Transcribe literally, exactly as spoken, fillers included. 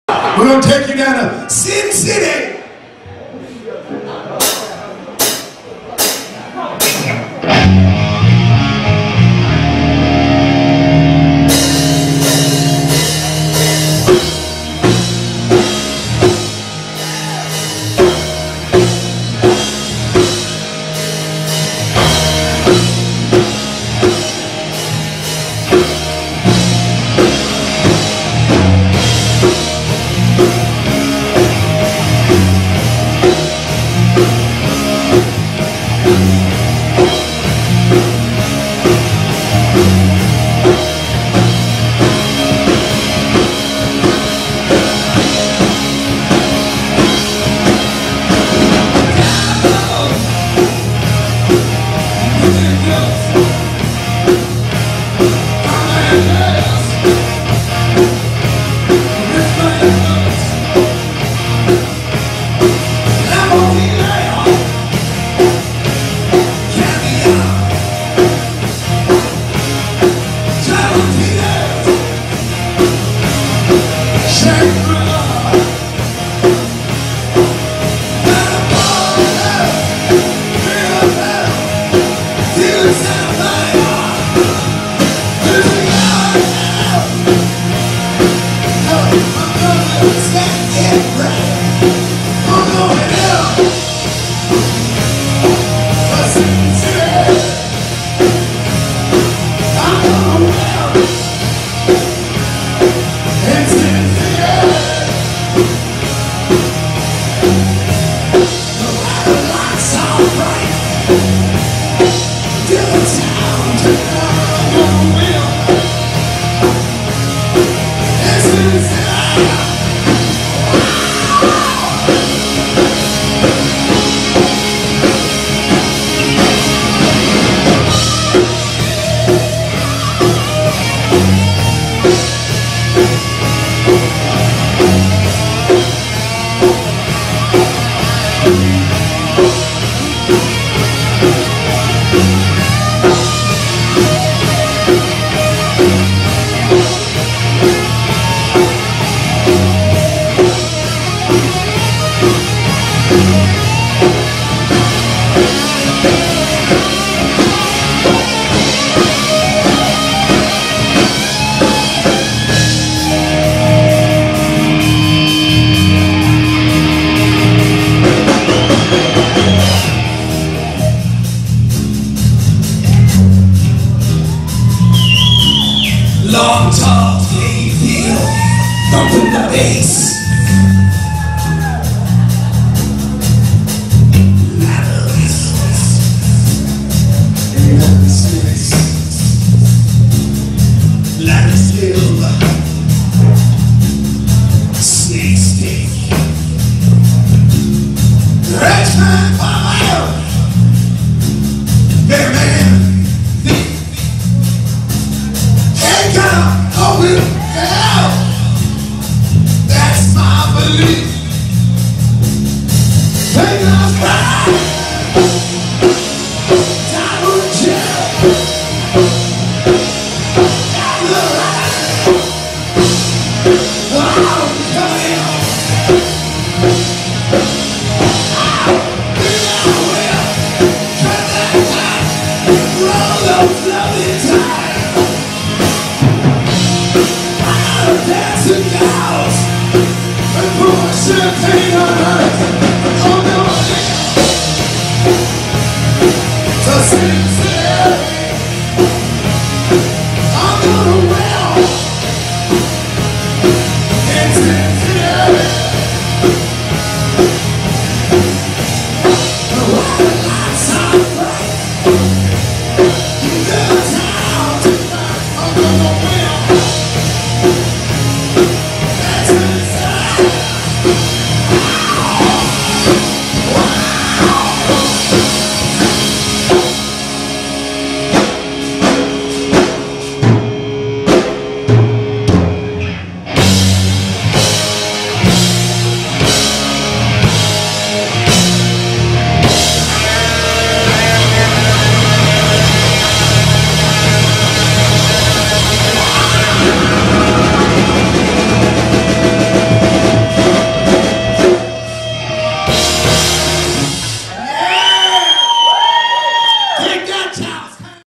We're gonna take you down to Sin City. Long, tall, playing field, thumping the bass. Ladder skill, snake stick, Richmond fire, bear man. Open hell, that's my belief. Take us back, down to jail. Down the line, I'm coming home. I will cut that time, roll those lovely times. Dancing gals and pour champagne on earth.